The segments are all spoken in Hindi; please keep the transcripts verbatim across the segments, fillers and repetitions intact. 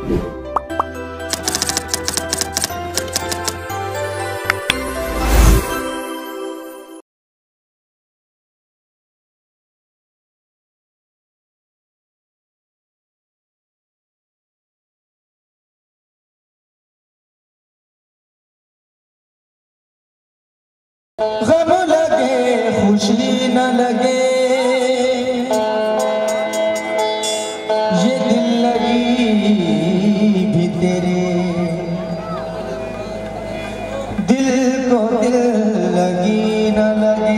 गम लगे खुशी न लगे ये दिल लगी भी तेरे दिल को दिल लगी न लगे।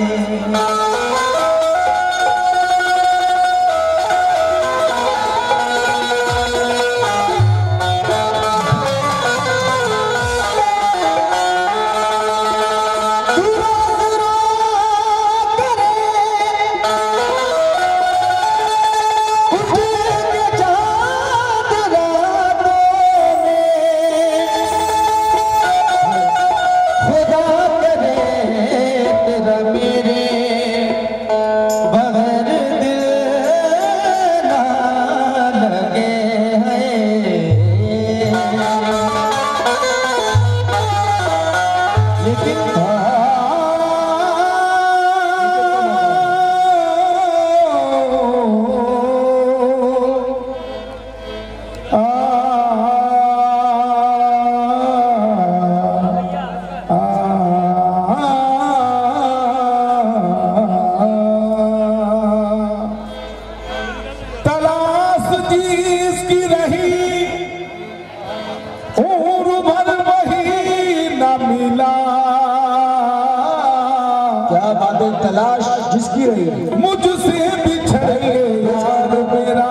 क्या बातें तलाश जिसकी रही मुझसे बिछड़ यार मेरा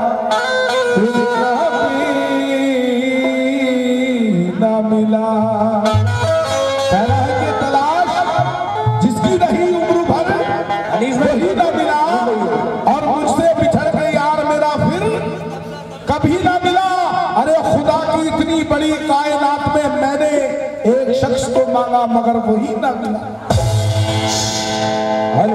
ना मिला। की तलाश जिसकी रही उम्र भर वही ना मिला और मुझसे बिछड़ गए यार मेरा फिर कभी ना मिला। अरे खुदा की इतनी बड़ी कायनात में मैंने एक शख्स को मांगा मगर वही ना मिला। हेलो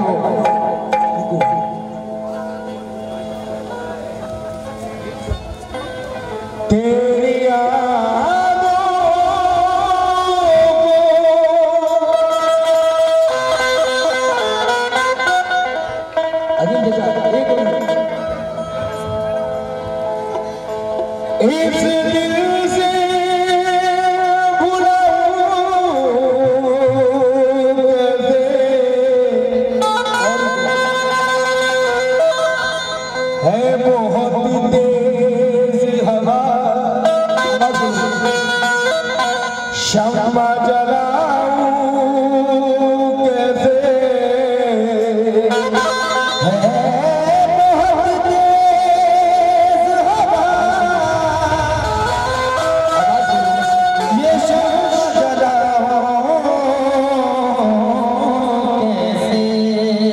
तेरी यादों अजीम जजा एक मिनट इस दिल से है बहुत तेज हवा शम्मा जलाऊं कैसे है बहुत तेज हवा ये शम्मा जलाऊं कैसे।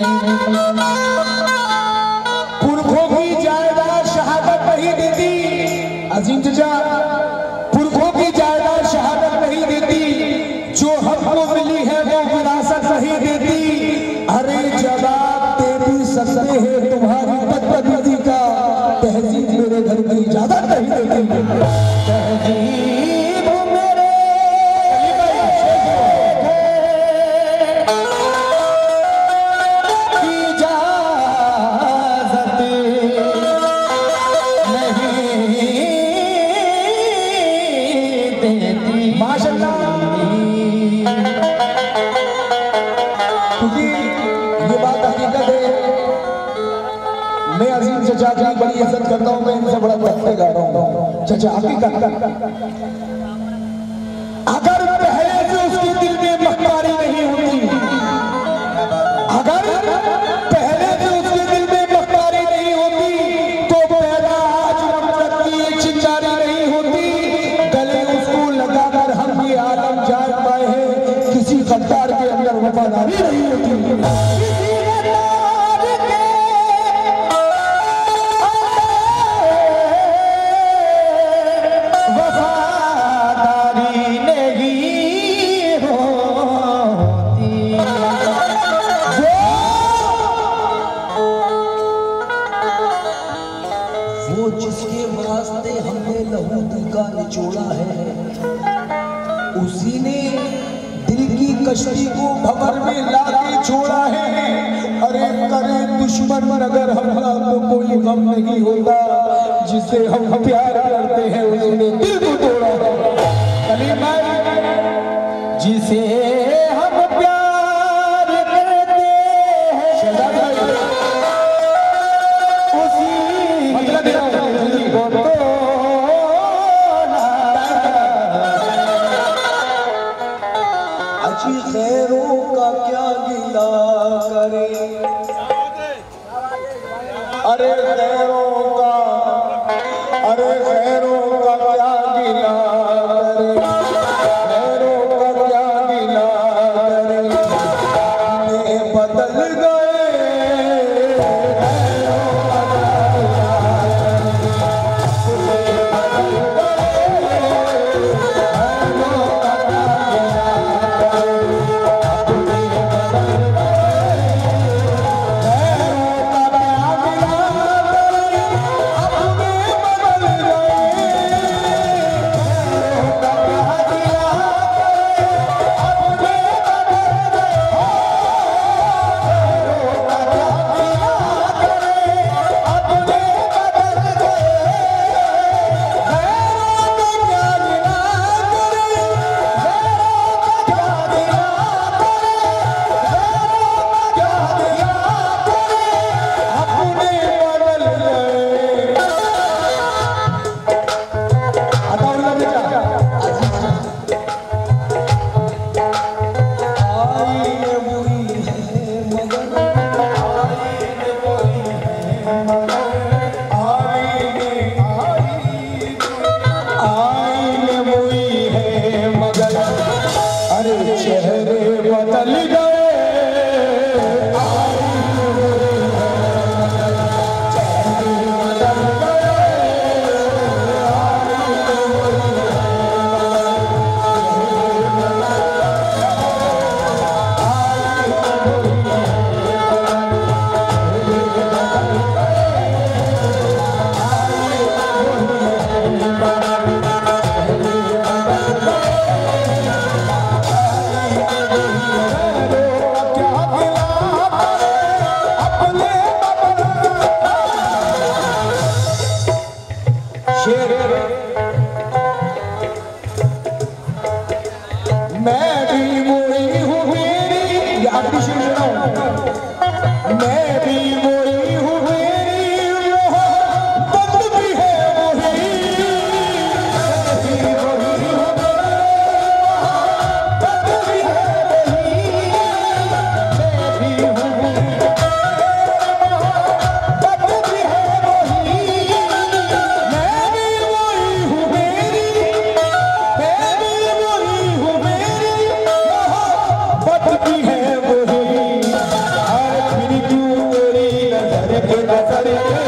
पुरखों की जायदाद शहादत नहीं देती अजीम चचा, पुरखों की जायदाद शहादत नहीं देती, जो हमको मिली है वो विरासत नहीं देती। अरे जवाब दे भी सकते हैं तुम्हारी बदबदी का, तहजीब मेरे घर की इजाजत नहीं देती। तहजीब मेरे माशाअल्लाह, क्योंकि ये बात हकीकत है। मैं अजीम चचा की बड़ी इज्जत करता हूँ, मैं इनसे बड़ा पढ़ते गा रहा हूँ। चचा हकीकत अगर पहले से उसके दिल में मक्कारी नहीं होती, अगर पहले से उसके दिल में मक्कारी नहीं होती तो पैदा आज नफरत की चिंगारी नहीं होती। गले उसको लगाकर हम ये आलम जान पाए हैं, किसी गद्दार के अंदर वफादारी नहीं होती। वफादारी नहीं होती। वो जिसके वास्ते हमने लहू दिल का निचोड़ा है, उसी ने दिल की कश्ती को भंवर में लाके छोड़ा है। अरे करे दुश्मन अगर हमला तो कोई गम नहीं होता, जिसे हम प्यार करते हैं उसने दिल को तोड़ा है। जिसे हम प्यार करते हैं उसी मतलब अच्छी खैरों का क्या गिला करे, अरे खैरों का अरे खैरों का क्या गिला करे, खैरों का क्या गिला करे, ये बदल गए Nasa